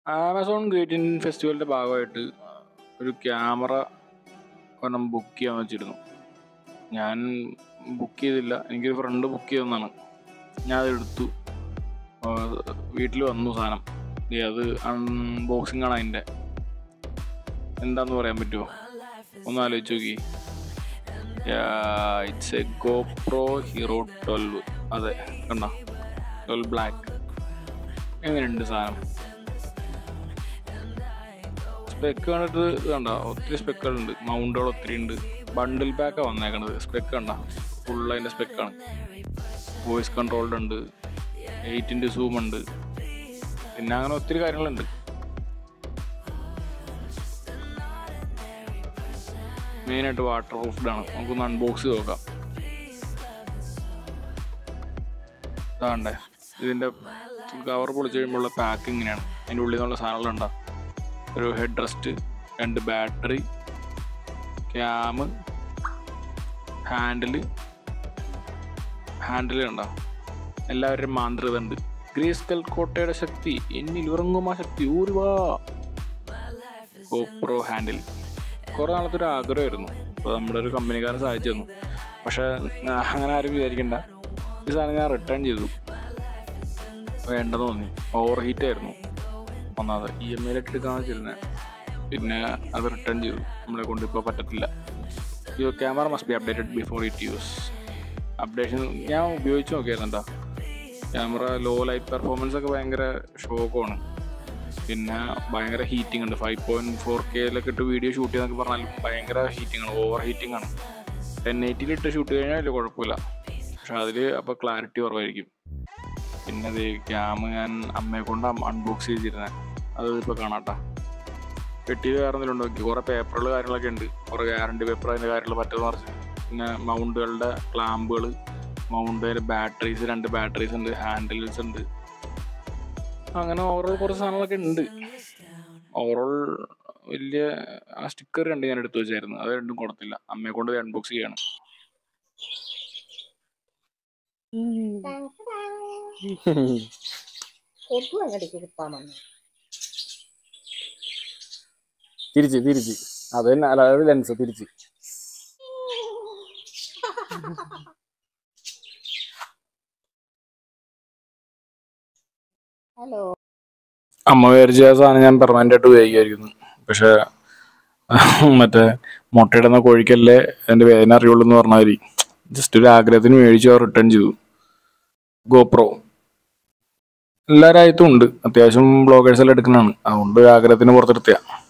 Amazon great Indian ഫെസ്റ്റിവലിൻ്റെ ഭാഗമായിട്ട് ഒരു camera ഒരെണ്ണം ബുക്ക് ചെയ്യാൻ വെച്ചിരുന്നു. ഞാൻ ബുക്ക് ചെയ്തില്ല, എനിക്കൊരു ഫ്രണ്ട് ബുക്ക് ചെയ്തെന്നാണ്. ഞാൻ അതെടുത്തു, വീട്ടിൽ വന്നു സാധനം. അത് അൺബോക്സിംഗ് ആണ്. അതിൻ്റെ എന്താന്ന് പറയാൻ പറ്റുമോ? ഒന്ന് ആലോചിച്ച് നോക്കി. It's a GoPro hero 12. അതെ, കണ്ട 12 ബ്ലാക്ക്. എങ്ങനെയുണ്ട് സാധനം? സ്പെക്ക് കണ്ടിട്ട് കണ്ട, ഒത്തിരി സ്പെക്കുകളുണ്ട്, മൗണ്ടുകൾ ഒത്തിരി ഉണ്ട്. ബണ്ടിൽ പാക്കാണ് വന്നേക്കണത്. സ്പെക്ക് കണ്ട, ഫുൾ അതിൻ്റെ സ്പെക്കാണ്. വോയിസ് കൺട്രോൾഡ് ഉണ്ട്, 8x സൂം ഉണ്ട്, പിന്നെ അങ്ങനെ ഒത്തിരി കാര്യങ്ങളുണ്ട്. മെയിനായിട്ട് വാട്ടർ പ്രൂഫ്ഡ് ആണ്. നമുക്കൊന്ന് അൺബോക്സ് ചെയ്ത് നോക്കാം. അതാണ്ടേ, ഇതിൻ്റെ കവർ പൊളിച്ച് കഴിയുമ്പോഴുള്ള പാക്കിങ് ഇങ്ങനെയാണ്. അതിൻ്റെ ഉള്ളിൽ നിന്നുള്ള സാധനങ്ങളുണ്ടാവും. ഒരു head rest, 2 battery, cam, handle ഉണ്ടാവും. എല്ലാവരുടെയും മാന്ത്രികതയുണ്ട്. ഗ്രീസ്കൽ കോട്ടയുടെ ശക്തി, എന്നിൽ ഉറങ്ങുമാ ശക്തി ഊരുവാ. ഗോപ്രോ ഹാൻഡിൽ കുറേ നാളത്തെ ഒരു ആഗ്രഹമായിരുന്നു. അപ്പോൾ നമ്മുടെ ഒരു കമ്പനിക്കാരൻ സഹായിച്ചു തന്നു. പക്ഷേ അങ്ങനെ ആരും വിചാരിക്കണ്ട, ഈ സാധനം ഞാൻ റിട്ടേൺ ചെയ്തു. വേണ്ടെന്ന് തോന്നി, ഓവർ ഹീറ്റ് ആയിരുന്നു. ഒന്നാമത് EMI എടുക്കാമെന്ന് വെച്ചിരുന്നത്, പിന്നെ അത് റിട്ടേൺ ചെയ്തു. നമ്മളെ കൊണ്ട് ഇപ്പോൾ പറ്റത്തില്ല. Your camera must be updated before it use. Updation ഞാൻ ഉപയോഗിച്ച് നോക്കിയായിരുന്നു കേട്ടോ. ക്യാമറ ലോ ലൈറ്റ് പെർഫോമൻസ് ഒക്കെ ഭയങ്കര ഷോക്കാണ്. പിന്നെ ഭയങ്കര ഹീറ്റിംഗ് ഉണ്ട്. 5.4K ഇട്ട് വീഡിയോ ഷൂട്ട് ചെയ്യുന്നൊക്കെ പറഞ്ഞാലും ഭയങ്കര ഹീറ്റിംഗ് ആണ്, ഓവർ ഹീറ്റിംഗ് ആണ്. 1080 ഷൂട്ട് കഴിഞ്ഞാൽ വലിയ കുഴപ്പമില്ല, പക്ഷെ അതിൽ അപ്പോൾ ക്ലാരിറ്റി കുറവായിരിക്കും. പിന്നെ അത് ക്യാമ് ഞാൻ അമ്മയെ കൊണ്ട് അൺബോക്സ് ചെയ്തിരുന്നത്, അത് ഇപ്പോൾ കാണാട്ടോ. പെട്ടിയിൽ വേറെ എന്തെങ്കിലും നോക്കി, കുറേ പേപ്പറുകൾ കാര്യങ്ങളൊക്കെ ഉണ്ട്. കുറേ ഗ്യാരണ്ടി പേപ്പർ, അതിൻ്റെ കാര്യങ്ങൾ പറ്റുമെന്ന് പറഞ്ഞു. പിന്നെ മൗണ്ടുകളുടെ ക്ലാമ്പുകൾ, മൗണ്ടിൻ്റെ ബാറ്ററീസ്, 2 ബാറ്ററീസ് ഉണ്ട്, ഹാൻഡിൽസ് ഉണ്ട്. അങ്ങനെ ഓവറോൾ കുറച്ച് സാധനങ്ങളൊക്കെ ഉണ്ട്. ഓവറോൾ വലിയ ആ സ്റ്റിക്കർ 2 ഞാൻ എടുത്തു വെച്ചായിരുന്നു, അത് 2 കൊടുത്തില്ല. അമ്മയെ കൊണ്ട് അൺബോക്സ് ചെയ്യാണ്. തിരിച്ച് അത് തന്നെ, അല്ലാതെ ലെൻസ് തിരിച്ച്. ഹലോ. അമ്മ വിചാരിച്ച ആ സാധനം ഞാൻ പെർമനന്റ് ആയിട്ട് ഉപയോഗിക്കുമായിരുന്നു. പക്ഷെ മറ്റേ മുട്ടയിടുന്ന കോഴിക്കല്ലേ അതിൻ്റെ വേദന അറിയുള്ളൂ എന്ന് പറഞ്ഞാൽ ജസ്റ്റ് ഒരു ആഗ്രഹത്തിന് മേടിച്ചു, റിട്ടേൺ ചെയ്തു. ഗോപ്രോ എല്ലാ രാജ്യത്തും ഉണ്ട്, അത്യാവശ്യം ബ്ലോഗേഴ്സ് എല്ലാം എടുക്കുന്നതാണ്. അതുകൊണ്ട് ഒരു ആഗ്രഹത്തിന് പുറത്തെടുത്തിയ